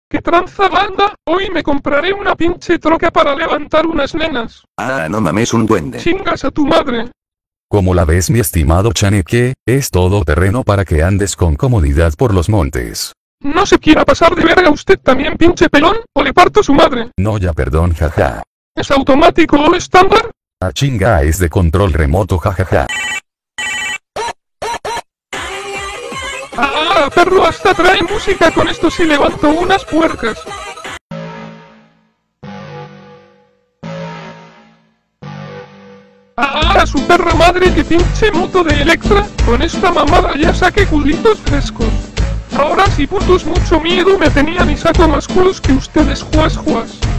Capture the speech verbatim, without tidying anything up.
¿Qué tranza banda? Hoy me compraré una pinche troca para levantar unas nenas. Ah, no mames, un duende. Chingas a tu madre. Como la ves, mi estimado Chaneque, es todo terreno para que andes con comodidad por los montes. No se quiera pasar de verga usted también, pinche pelón, o le parto su madre. No, ya perdón, jaja. ¿Es automático o estándar? A chinga, es de control remoto, jajaja. Ah, perro, hasta trae música, con esto sí levanto unas puercas. Ah, su perra madre, que pinche moto de Electra, con esta mamada ya saqué culitos frescos. Ahora sí, putos, mucho miedo me tenían y saco más culos que ustedes, juas juas.